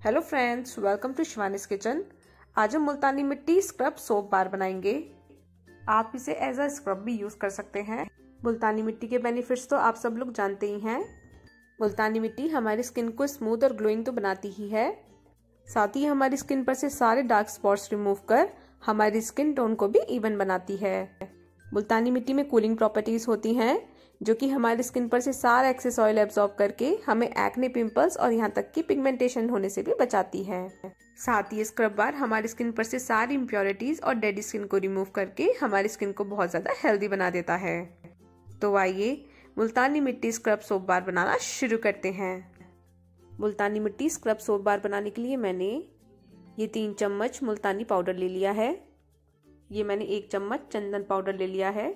Hello friends, welcome to Shivani's kitchen. आज हम मुल्तानी मिट्टी स्क्रब सोप बार बनाएंगे। आप इसे एज अ स्क्रब भी यूज कर सकते हैं। मुल्तानी मिट्टी के बेनिफिट्स तो आप सब लोग जानते ही हैं। मुल्तानी मिट्टी हमारी स्किन को स्मूथ और ग्लोइंग तो बनाती ही है, साथ ही हमारी स्किन पर से सारे डार्क स्पॉट्स रिमूव कर हमारी स्किन टोन को भी इवन बनाती है। मुल्तानी मिट्टी में कूलिंग प्रॉपर्टीज होती हैं जो कि हमारी स्किन पर से सारा एक्सेस ऑयल एब्जॉर्ब करके हमें एक्ने, पिंपल्स और यहाँ तक कि पिगमेंटेशन होने से भी बचाती है। साथ ही स्क्रब बार हमारी स्किन पर से सारी इम्प्योरिटीज और डेड स्किन को रिमूव करके हमारी स्किन को बहुत ज्यादा हेल्दी बना देता है। तो आइए मुल्तानी मिट्टी स्क्रब सोप बार बनाना शुरू करते हैं। मुल्तानी मिट्टी स्क्रब सोप बार बनाने के लिए मैंने ये 3 चम्मच मुल्तानी पाउडर ले लिया है। ये मैंने 1 चम्मच चंदन पाउडर ले लिया है।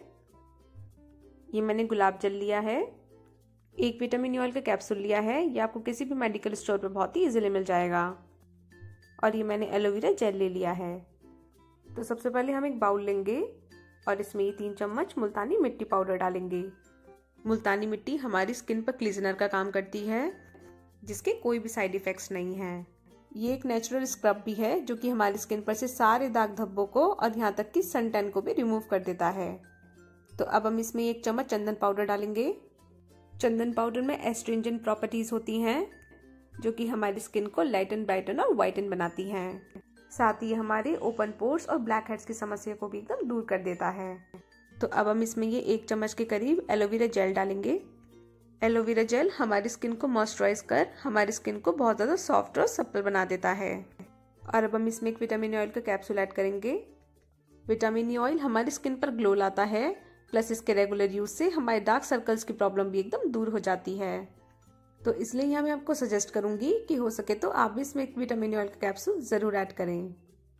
ये मैंने गुलाब जल लिया है। 1 विटामिन ऑयल का कैप्सूल लिया है। ये आपको किसी भी मेडिकल स्टोर पर बहुत ही इजीली मिल जाएगा। और ये मैंने एलोवेरा जेल ले लिया है। तो सबसे पहले हम एक बाउल लेंगे और इसमें ये 3 चम्मच मुल्तानी मिट्टी पाउडर डालेंगे। मुल्तानी मिट्टी हमारी स्किन पर क्लीजनर का काम करती है, जिसके कोई भी साइड इफेक्ट्स नहीं है। ये एक नेचुरल स्क्रब भी है जो कि हमारी स्किन पर से सारे दाग धब्बों को और यहाँ तक कि सन टैन को भी रिमूव कर देता है। तो अब हम इसमें 1 चम्मच चंदन पाउडर डालेंगे। चंदन पाउडर में एस्ट्रिंजेंट प्रॉपर्टीज होती हैं जो कि हमारी स्किन को लाइटन, ब्राइटन और वाइटन बनाती हैं। साथ ही हमारे ओपन पोर्स और ब्लैक हेड्स की समस्या को भी एकदम दूर कर देता है। तो अब हम इसमें ये 1 चम्मच के करीब एलोवेरा जेल डालेंगे। एलोवेरा जेल हमारी स्किन को मॉइस्चराइज कर हमारी स्किन को बहुत ज्यादा सॉफ्ट और सप्पल बना देता है। और अब हम इसमें एक विटामिन ऑयल का कैप्सूल ऐड करेंगे। विटामिन ऑयल हमारी स्किन पर ग्लो लाता है, प्लस इसके रेगुलर यूज से हमारे डार्क सर्कल्स की प्रॉब्लम भी एकदम दूर हो जाती है। तो इसलिए यहाँ मैं आपको सजेस्ट करूंगी कि हो सके तो आप भी इसमें एक विटामिन ऑयल का कैप्सूल जरूर ऐड करें।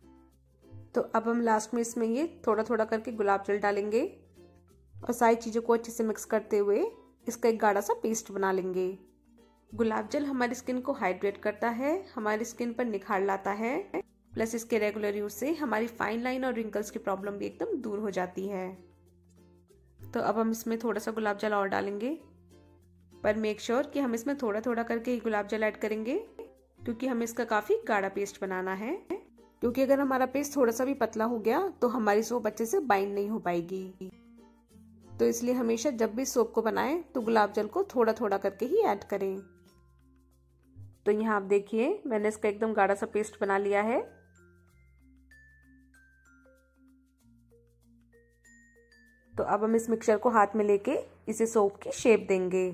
तो अब हम लास्ट में इसमें ये थोड़ा थोड़ा करके गुलाब जल डालेंगे और सारी चीजों को अच्छे से मिक्स करते हुए इसका एक गाढ़ा सा पेस्ट बना लेंगे। गुलाब जल हमारी स्किन को हाइड्रेट करता है, हमारी स्किन पर निखार लाता है, प्लस इसके रेगुलर यूज से हमारी फाइन लाइन और रिंकल्स की प्रॉब्लम भी एकदम दूर हो जाती है। तो अब हम इसमें थोड़ा सा गुलाब जल और डालेंगे, पर मेक श्योर कि हम इसमें थोड़ा थोड़ा करके ही गुलाब जल ऐड करेंगे, क्योंकि हमें इसका काफी गाढ़ा पेस्ट बनाना है। क्योंकि अगर हमारा पेस्ट थोड़ा सा भी पतला हो गया तो हमारी सोप अच्छे से बाइंड नहीं हो पाएगी। तो इसलिए हमेशा जब भी सोप को बनाएं तो गुलाब जल को थोड़ा थोड़ा करके ही ऐड करें। तो यहाँ आप देखिए मैंने इसका एकदम गाढ़ा सा पेस्ट बना लिया है। तो अब हम इस मिक्सचर को हाथ में लेके इसे सोप की शेप देंगे।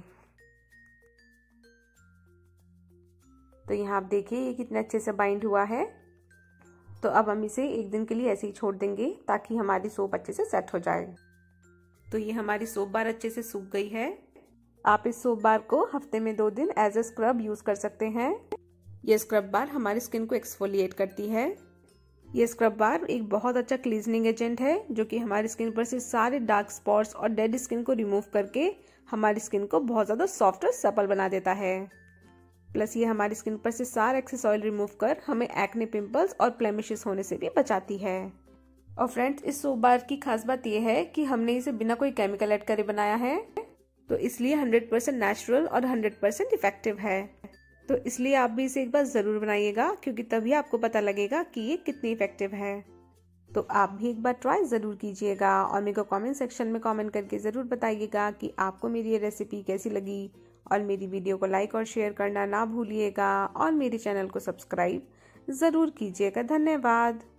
तो यहाँ आप देखिए ये कितने अच्छे से बाइंड हुआ है। तो अब हम इसे 1 दिन के लिए ऐसे ही छोड़ देंगे ताकि हमारी सोप अच्छे से सेट हो जाए। तो ये हमारी सोप बार अच्छे से सूख गई है। आप इस सोप बार को हफ्ते में 2 दिन एज अ स्क्रब यूज कर सकते हैं। ये स्क्रब बार हमारी स्किन को एक्सफोलिएट करती है। ये स्क्रब बार एक बहुत अच्छा क्लीजनिंग एजेंट है जो कि हमारी स्किन पर से सारे डार्क स्पॉट्स और डेड स्किन को रिमूव करके हमारी स्किन को बहुत ज्यादा सॉफ्ट और सपल बना देता है। प्लस ये हमारी स्किन पर से सारा एक्सेस ऑयल रिमूव कर हमें एक्ने, पिंपल्स और ब्लेमिशेस होने से भी बचाती है। और फ्रेंड्स, इस सोप बार की खास बात यह है कि हमने इसे बिना कोई केमिकल ऐड करे बनाया है, तो इसलिए 100% नेचुरल और 100% इफेक्टिव है। तो इसलिए आप भी इसे एक बार जरूर बनाइएगा, क्योंकि तभी आपको पता लगेगा कि ये कितनी इफेक्टिव है। तो आप भी एक बार ट्राई जरूर कीजिएगा और मेरे को कमेंट सेक्शन में कमेंट करके जरूर बताइएगा कि आपको मेरी ये रेसिपी कैसी लगी। और मेरी वीडियो को लाइक और शेयर करना ना भूलिएगा और मेरे चैनल को सब्सक्राइब जरूर कीजिएगा। धन्यवाद।